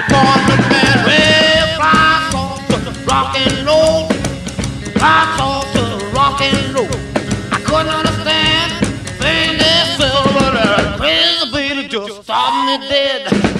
born the band, well, rock on to rock and roll, rock on to rock and roll. I couldn't understand things they said, but crazy baby just stopped me dead.